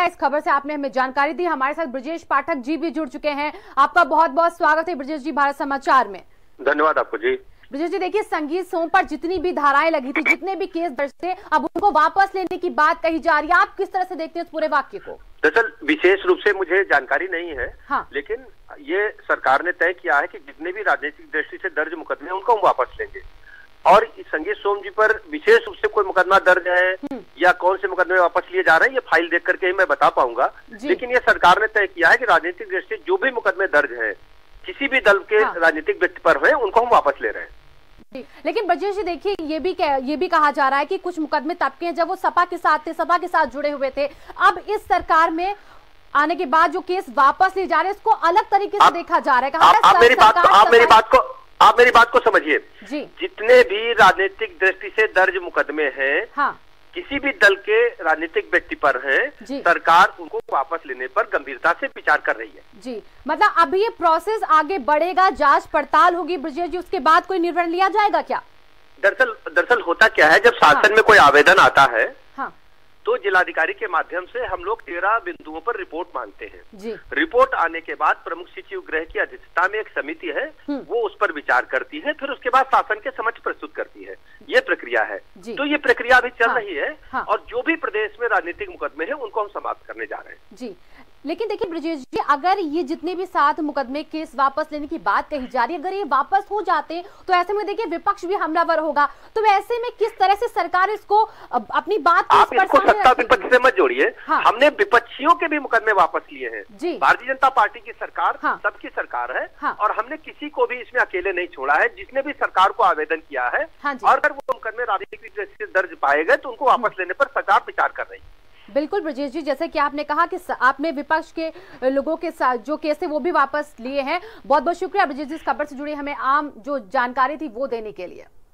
इस खबर से आपने हमें जानकारी दी। हमारे साथ ब्रजेश पाठक जी भी जुड़ चुके हैं। आपका बहुत बहुत स्वागत है ब्रजेश जी भारत समाचार में। धन्यवाद आपको जी। ब्रजेश जी देखिए, संगीत सोम पर जितनी भी धाराएं लगी थी, जितने भी केस दर्ज थे, अब उनको वापस लेने की बात कही जा रही है। आप किस तरह से देखते हैं इस पूरे वाक्य को? दरअसल विशेष रूप से मुझे जानकारी नहीं है, हाँ। लेकिन ये सरकार ने तय किया है कि जितने भी राजनीतिक दृष्टि से दर्ज मुकदमे हैं उनको हम वापस लेंगे। और संगीत सोम जी पर विशेष रूप से कोई मुकदमा दर्ज है या कौन से मुकदमे वापस लिए जा रहे हैं, ये फाइल देख करके ही मैं बता पाऊंगा। लेकिन ये सरकार ने तय किया है कि राजनीतिक दृष्टि से जो भी मुकदमे दर्ज हैं, किसी भी दल के राजनीतिक व्यक्ति पर हुए, उनको हम वापस ले रहे हैं। लेकिन ब्रजेश जी देखिए, ये भी कहा जा रहा है कि कुछ मुकदमे तब के हैं जब वो सपा के साथ थे, सपा के साथ जुड़े हुए थे। अब इस सरकार में आने के बाद जो केस वापस लिए जा रहे हैं, इसको अलग तरीके से देखा जा रहा है। आप मेरी बात को समझिए जी। जितने भी राजनीतिक दृष्टि से दर्ज मुकदमे हैं, हाँ। किसी भी दल के राजनीतिक व्यक्ति पर है, सरकार उनको वापस लेने पर गंभीरता से विचार कर रही है जी। मतलब अभी ये प्रोसेस आगे बढ़ेगा, जांच पड़ताल होगी ब्रजेश जी, उसके बाद कोई निर्णय लिया जाएगा क्या? दरअसल होता क्या है, जब शासन में कोई आवेदन आता है, हाँ। तो जिलाधिकारी के माध्यम से हम लोग 13 बिंदुओं पर रिपोर्ट मांगते हैं जी। रिपोर्ट आने के बाद प्रमुख सचिव गृह की अध्यक्षता में एक समिति है, वो उस पर विचार करती है, फिर उसके बाद शासन के समक्ष प्रस्तुत करती है। ये प्रक्रिया है। तो ये प्रक्रिया अभी चल रही है। और जो भी प्रदेश में राजनीतिक मुकदमे हैं उनको हम समाप्त करने जा रहे हैं जी। लेकिन देखिए ब्रजेश जी, अगर ये जितने भी 7 मुकदमे केस वापस लेने की बात कही जा रही है, अगर ये वापस हो जाते तो ऐसे में देखिए विपक्ष भी हमलावर होगा। तो ऐसे में किस तरह से सरकार इसको अपनी बात आप इसको सत्ता विपक्ष से मत जोड़िए। हमने विपक्षियों के भी मुकदमे वापस लिए हैं। भारतीय जनता पार्टी की सरकार सबकी सरकार है और हमने किसी को भी इसमें अकेले नहीं छोड़ा है। जिसने भी सरकार को आवेदन किया है और अगर वो मुकदमे राजनीतिक दृष्टि से दर्ज पाए गए तो उनको वापस लेने पर सरकार विचार कर रही है। बिल्कुल ब्रजेश जी, जैसे कि आपने कहा कि आपने विपक्ष के लोगों के साथ जो केस है वो भी वापस लिए हैं। बहुत बहुत शुक्रिया ब्रजेश जी, इस खबर से जुड़ी हमें आम जो जानकारी थी वो देने के लिए।